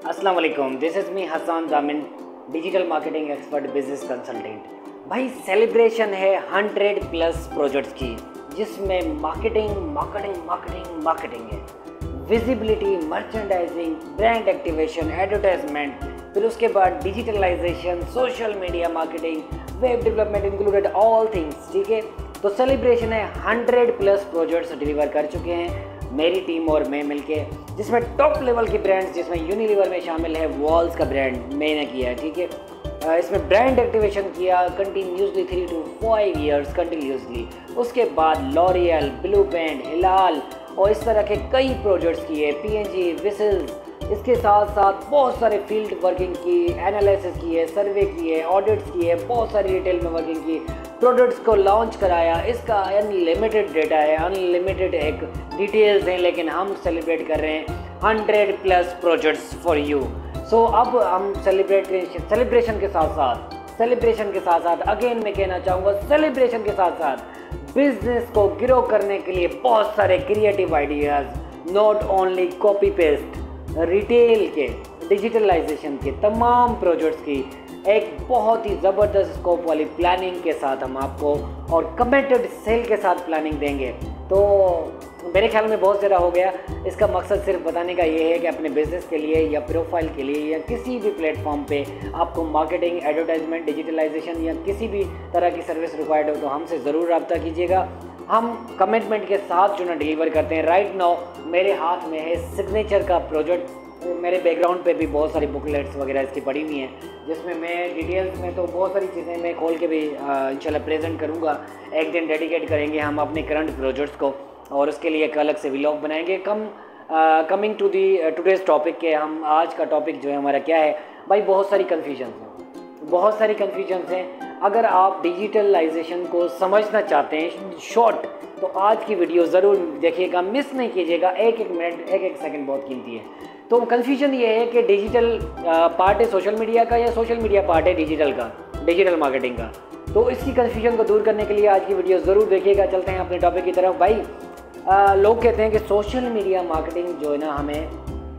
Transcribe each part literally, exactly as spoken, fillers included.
अस्सलाम वालेकुम, this is me Hasan Jamin, digital marketing expert, business consultant. भाई सेलिब्रेशन है हंड्रेड प्लस प्रोजेक्ट्स की, जिसमें मार्केटिंग मार्केटिंग मार्केटिंग मार्केटिंग है, visibility, merchandising, brand activation, advertisement, फिर उसके बाद digitalization, social media marketing, web development included all things. ठीक है, तो सेलिब्रेशन है हंड्रेड प्लस प्रोजेक्ट्स डिलीवर कर चुके हैं मेरी टीम और मैं मिलके, जिसमें टॉप लेवल के ब्रांड्स, जिसमें यूनिलीवर में शामिल है, वॉल्स का ब्रांड मैंने किया है। ठीक है, इसमें ब्रांड एक्टिवेशन किया continuously three two five years continuously. उसके बाद लॉरियल, ब्लू पेंट, हिलाल और इस तरह के कई प्रोजेक्ट्स किए, पीएनजी, विसल्स। इसके साथ साथ बहुत सारे फील्ड वर्किंग की, एनालिसिस किए, सर्वे किए, ऑडिट्स किए, बहुत सारी रिटेल में वर्किंग की, प्रोडक्ट्स को लॉन्च कराया। इसका अनलिमिटेड डेटा है, अनलिमिटेड एक डिटेल्स हैं, लेकिन हम सेलिब्रेट कर रहे हैं hundred plus projects for you. So अब हम सेलिब्रेट सेलिब्रेशन के साथ साथ सेलिब्रेशन के साथ साथ अगेन मैं कहना चाहूँगा, सेलिब्रेशन के साथ साथ बिजनेस को ग्रो करने के लिए बहुत सारे creative ideas, not only copy paste, retail के, डिजिटलाइजेशन के तमाम प्रोजेक्ट्स की एक बहुत ही ज़बरदस्त स्कोप वाली प्लानिंग के साथ हम आपको और कमिटेड सेल के साथ प्लानिंग देंगे। तो मेरे ख्याल में बहुत ज़्यादा हो गया। इसका मकसद सिर्फ बताने का ये है कि अपने बिज़नेस के लिए या प्रोफाइल के लिए या किसी भी प्लेटफॉर्म पे आपको मार्केटिंग, एडवर्टाइजमेंट, डिजिटलाइजेशन या किसी भी तरह की सर्विस रिक्वायर्ड हो तो हमसे ज़रूर रब्ता कीजिएगा। हम कमिटमेंट के साथ जो ना डिलीवर करते हैं। राइट नाउ मेरे हाथ में है सिग्नेचर का प्रोजेक्ट। मेरे बैकग्राउंड पे भी बहुत सारी बुकलेट्स वगैरह इसकी पड़ी हुई हैं, जिसमें मैं डिटेल्स में तो बहुत सारी चीज़ें मैं खोल के भी इंशाल्लाह प्रेजेंट करूँगा। एक दिन डेडिकेट करेंगे हम अपने करंट प्रोजेक्ट्स को और उसके लिए एक अलग से व्लॉग बनाएंगे। Come coming to the today's topic के, हम आज का टॉपिक जो है हमारा क्या है भाई, बहुत सारी कन्फ्यूजन हैं, बहुत सारी कन्फ्यूजन हैं। अगर आप डिजिटलाइजेशन को समझना चाहते हैं शॉर्ट, तो आज की वीडियो ज़रूर देखिएगा, मिस नहीं कीजिएगा। एक एक मिनट, एक एक सेकंड बहुत कीमती है। तो कन्फ्यूजन ये है कि डिजिटल पार्ट है सोशल मीडिया का या सोशल मीडिया पार्ट है डिजिटल का, डिजिटल मार्केटिंग का। तो इसकी कन्फ्यूजन को दूर करने के लिए आज की वीडियो ज़रूर देखिएगा। चलते हैं अपने टॉपिक की तरफ। भाई आ, लोग कहते हैं कि सोशल मीडिया मार्केटिंग जो है ना, हमें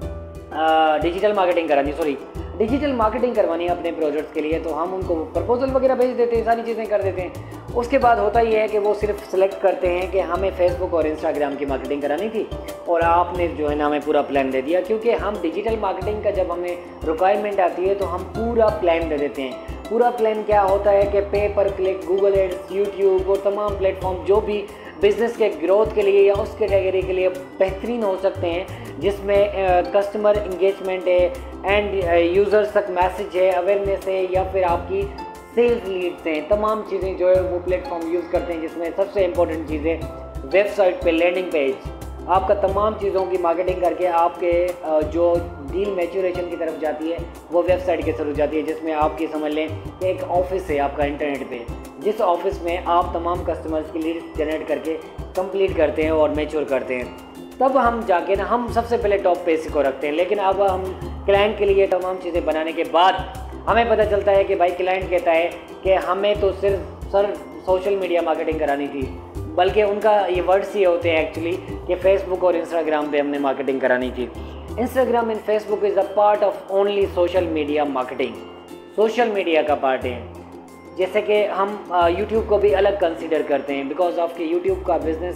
डिजिटल मार्केटिंग करानी सॉरी डिजिटल मार्केटिंग करवानी है अपने प्रोजेक्ट्स के लिए, तो हम उनको प्रपोजल वगैरह भेज देते हैं, सारी चीज़ें कर देते हैं। उसके बाद होता ये है कि वो सिर्फ सेलेक्ट करते हैं कि हमें फेसबुक और इंस्टाग्राम की मार्केटिंग करानी थी, और आपने जो है ना हमें पूरा प्लान दे दिया। क्योंकि हम डिजिटल मार्केटिंग का जब हमें रिक्वायरमेंट आती है तो हम पूरा प्लान दे देते हैं। पूरा प्लान क्या होता है कि पे पर क्लिक, गूगल एड्स, यूट्यूब और तमाम प्लेटफॉर्म जो भी बिज़नेस के ग्रोथ के लिए या उस कैटेगरी के लिए बेहतरीन हो सकते हैं, जिसमें कस्टमर इंगेजमेंट है एंड यूज़र्स तक मैसेज है, अवेयरनेस है, या फिर आपकी सेल्स लीड्स हैं, तमाम चीज़ें जो है वो प्लेटफॉर्म यूज़ करते हैं। जिसमें सबसे इम्पोर्टेंट चीज़ है वेबसाइट पे लैंडिंग पेज, आपका तमाम चीज़ों की मार्केटिंग करके आपके जो डील मैच्योरेशन की तरफ जाती है वो वेबसाइट के थ्रू जाती है, जिसमें आपकी समझ लें कि एक ऑफिस है आपका इंटरनेट पे, जिस ऑफिस में आप तमाम कस्टमर्स की लीड्स जनरेट करके कंप्लीट करते हैं और मैच्योर करते हैं। तब हम जाके ना हम सबसे पहले टॉप पेज को रखते हैं। लेकिन अब हम क्लाइंट के लिए तमाम चीज़ें बनाने के बाद हमें पता चलता है कि भाई क्लाइंट कहता है कि हमें तो सिर्फ सर सोशल मीडिया मार्केटिंग करानी थी, बल्कि उनका ये वर्ड्स ये होते हैं एक्चुअली कि फेसबुक और इंस्टाग्राम पे हमने मार्केटिंग करानी थी। Instagram and Facebook is a part of only social media marketing, social media का पार्ट है। जैसे कि हम यूट्यूब को भी अलग कंसीडर करते हैं, बिकॉज ऑफ कि यूट्यूब का बिज़नेस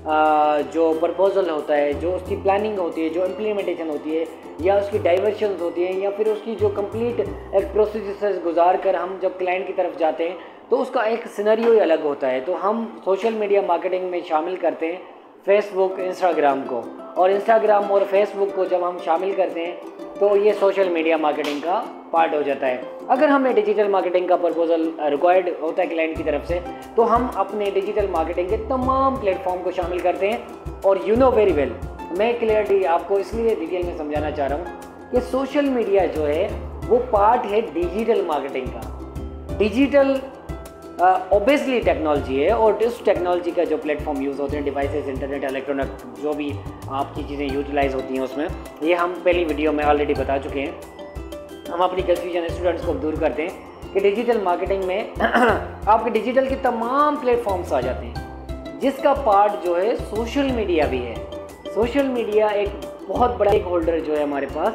जो प्रपोजल होता है, जो उसकी प्लानिंग होती है, जो इम्प्लीमेंटेशन होती है, या उसकी डाइवर्शंस होती हैं, या फिर उसकी जो कंप्लीट एक प्रोसेस गुजार कर हम जब क्लाइंट की तरफ जाते हैं तो उसका एक सिनेरियो ही अलग होता है। तो हम सोशल मीडिया मार्केटिंग में शामिल करते हैं फेसबुक, इंस्टाग्राम को, और इंस्टाग्राम और फेसबुक को जब हम शामिल करते हैं तो ये सोशल मीडिया मार्केटिंग का पार्ट हो जाता है। अगर हमें डिजिटल मार्केटिंग का प्रपोजल रिक्वायर्ड होता है क्लाइंट की तरफ से, तो हम अपने डिजिटल मार्केटिंग के तमाम प्लेटफॉर्म को शामिल करते हैं। और यू नो वेरी वेल, मैं क्लियरली आपको इसलिए डिटेल में समझाना चाह रहा हूँ कि सोशल मीडिया जो है वो पार्ट है डिजिटल मार्केटिंग का। डिजिटल ऑब्वियसली टेक्नोलॉजी है, और इस टेक्नोलॉजी का जो प्लेटफॉर्म यूज़ होते हैं, डिवाइसेस, इंटरनेट, इलेक्ट्रॉनिक, जो भी आपकी चीज़ें यूटिलाइज होती हैं उसमें, ये हम पहली वीडियो में ऑलरेडी बता चुके हैं। हम अपनी कन्फ्यूजन स्टूडेंट्स को दूर करते हैं कि डिजिटल मार्केटिंग में आपके डिजिटल के तमाम प्लेटफॉर्म्स आ जाते हैं, जिसका पार्ट जो है सोशल मीडिया भी है। सोशल मीडिया एक बहुत बड़ा एक होल्डर जो है हमारे पास,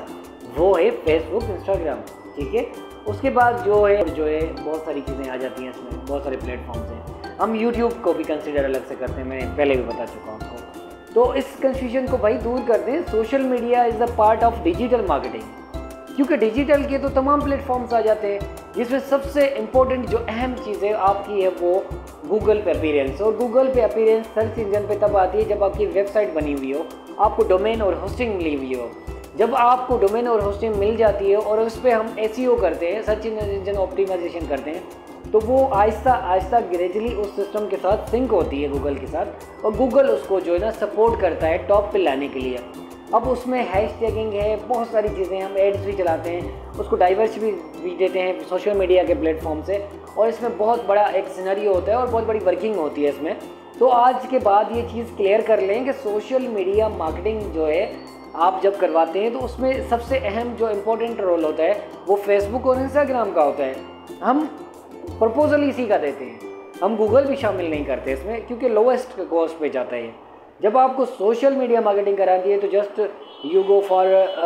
वो है फेसबुक, इंस्टाग्राम, ठीक है। उसके बाद जो है जो है बहुत सारी चीज़ें आ जाती हैं इसमें, बहुत सारे प्लेटफॉर्म्स हैं। हम यूट्यूब को भी कंसिडर अलग से करते हैं, मैं पहले भी बता चुका हूँ आपको। तो इस कन्फ्यूजन को भाई दूर कर दें। Social media is a part of digital marketing, क्योंकि डिजिटल के तो तमाम प्लेटफॉर्म्स आ जाते हैं, जिसमें सबसे इम्पोर्टेंट जो अहम चीज़ है आपकी है वो गूगल पे अपीयरेंस। और गूगल पे अपीयरेंस सर्च इंजन पे तब आती है जब आपकी वेबसाइट बनी हुई हो, आपको डोमेन और होस्टिंग मिली हुई हो। जब आपको डोमेन और होस्टिंग मिल जाती है और उस पर हम एसईओ करते हैं, सर्च इंजन ऑप्टिमाइजेशन करते हैं, तो वो आहिस्ता आहिस्ता ग्रेजुअली उस सिस्टम के साथ सिंक होती है गूगल के साथ, और गूगल उसको जो है ना सपोर्ट करता है टॉप पे लाने के लिए। अब उसमें हैश टैगिंग है, बहुत सारी चीज़ें, हम एड्स भी चलाते हैं, उसको डाइवर्स भी, भी देते हैं सोशल मीडिया के प्लेटफॉर्म से, और इसमें बहुत बड़ा एक सिनेरियो होता है और बहुत बड़ी वर्किंग होती है इसमें। तो आज के बाद ये चीज़ क्लियर कर लें कि सोशल मीडिया मार्केटिंग जो है आप जब करवाते हैं तो उसमें सबसे अहम जो इम्पोर्टेंट रोल होता है वो फेसबुक और इंस्टाग्राम का होता है। हम प्रपोजल इसी का देते हैं, हम गूगल भी शामिल नहीं करते इसमें, क्योंकि लोएस्ट कॉस्ट पे जाता है। जब आपको सोशल मीडिया मार्केटिंग कराती है तो just you go for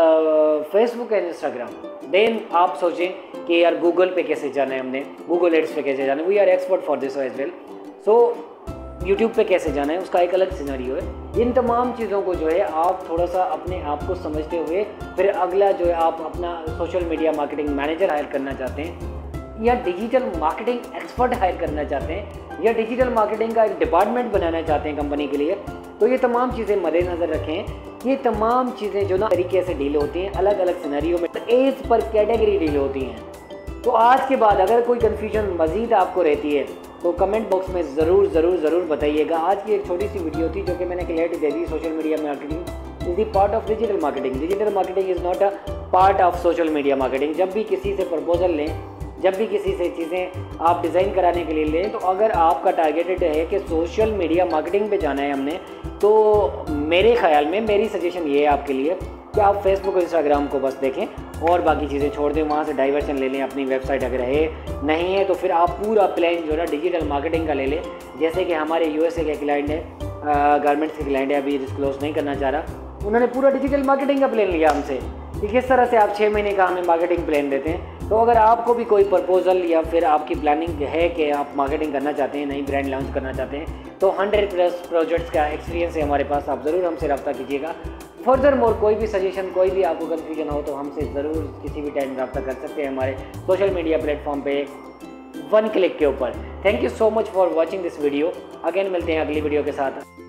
Facebook and Instagram, then आप सोचें कि यार गूगल पे कैसे जाना है, हमने गूगल एड्स पे कैसे जाना है, we are expert for this as well. So YouTube पे कैसे जाना है उसका एक अलग सिनेरियो है। इन तमाम चीज़ों को जो है आप थोड़ा सा अपने आप को समझते हुए फिर अगला जो है आप अपना social media marketing manager hire करना चाहते हैं, या डिजिटल मार्केटिंग एक्सपर्ट हायर करना चाहते हैं, या डिजिटल मार्केटिंग का एक डिपार्टमेंट बनाना चाहते हैं कंपनी के लिए, तो ये तमाम चीज़ें मद्देनज़र रखें। ये तमाम चीज़ें जो ना तरीके से डील होती हैं, अलग अलग सिनेरियो में एज पर कैटेगरी डील होती हैं। तो आज के बाद अगर कोई कन्फ्यूजन मज़ीद आपको रहती है तो कमेंट बॉक्स में ज़रूर ज़रूर ज़रूर बताइएगा। आज की एक छोटी सी वीडियो थी जो कि मैंने क्लियरिटी दे दी। Social media marketing is the part of digital marketing, digital marketing is not a part of social media marketing. जब भी किसी से प्रपोजल लें, जब भी किसी से चीज़ें आप डिज़ाइन कराने के लिए लें, तो अगर आपका टारगेटेड है कि सोशल मीडिया मार्केटिंग पे जाना है हमने, तो मेरे ख्याल में मेरी सजेशन ये है आपके लिए कि आप फेसबुक और इंस्टाग्राम को बस देखें और बाकी चीज़ें छोड़ दें, वहाँ से डाइवर्शन ले लें। अपनी वेबसाइट अगर है नहीं है तो फिर आप पूरा प्लान जो है ना डिजिटल मार्केटिंग का ले लें। जैसे कि हमारे यूएसए के क्लाइंट है, गारमेंट्स के क्लाइंट है, अभी डिस्क्लोज नहीं करना चाह रहा, उन्होंने पूरा डिजिटल मार्केटिंग का प्लान लिया हमसे कि किस तरह से आप छः महीने का हमें मार्केटिंग प्लान देते हैं। तो अगर आपको भी कोई प्रपोजल या फिर आपकी प्लानिंग है कि आप मार्केटिंग करना चाहते हैं, नई ब्रांड लॉन्च करना चाहते हैं, तो हंड्रेड प्लस प्रोजेक्ट्स का एक्सपीरियंस है हमारे पास, आप ज़रूर हमसे रब्ता कीजिएगा। फर्दर मोर कोई भी सजेशन, कोई भी आपको कन्फ्यूजन हो तो हमसे ज़रूर किसी भी टाइम रब्ता कर सकते हैं हमारे सोशल मीडिया प्लेटफॉर्म पे वन क्लिक के ऊपर। Thank you so much for watching this video. Again मिलते हैं अगली वीडियो के साथ।